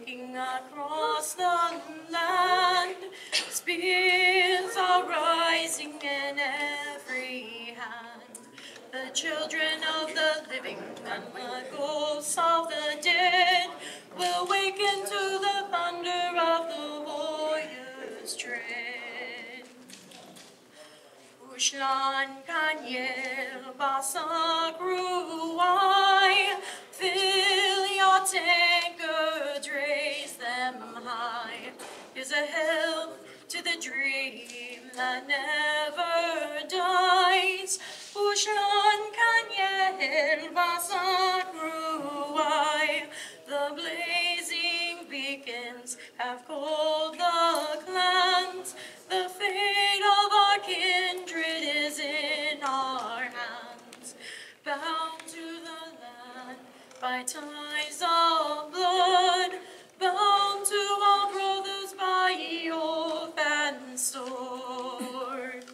breaking across the land. Spears are rising in every hand. The children of the living and the ghosts of the dead will waken to the thunder of the warrior's tread. Uislenn Kanyel Basak Ruai, fill your tankards, raise them high. Here's a health to the dream that never dies. Uislenn Kanyel Basak Ruai, the blazing beacons have called the clans. The fate of our kindred is in our hands, bound to the land by ties of blood, bound to our brothers by oath and sword.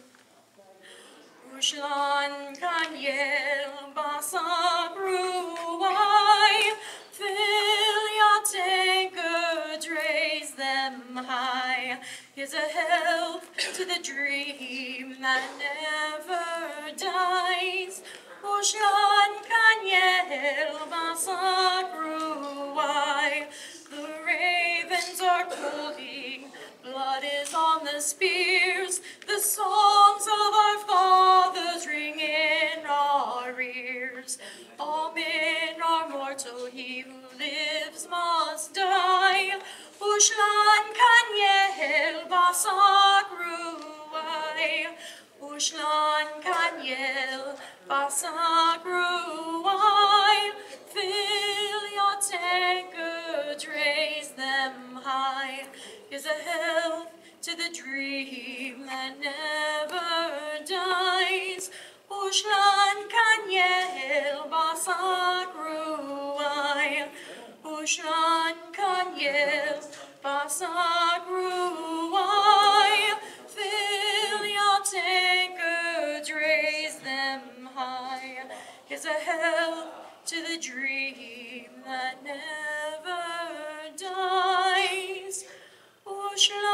Uislenn Kanyel Basak Ruai, fill your tankards, raise them high. Here's a health to the dream that never dies. Uislenn Kanyel Basak Ruai, the ravens are calling, blood is on the spears, the songs of our fathers ring in our ears. All men are mortal, he who lives must die. Uislenn Kanyel Basak Ruai, Uislenn Kanyel Basak Ruai, fill your tankards, raise them high. Here's a health to the dream that never dies. Uislenn Kanyel Basak Ruai, Uislenn Kanyel Basak Ruai, fill your tankards, raise them high. Here's a health to the dream that never dies. Uislenn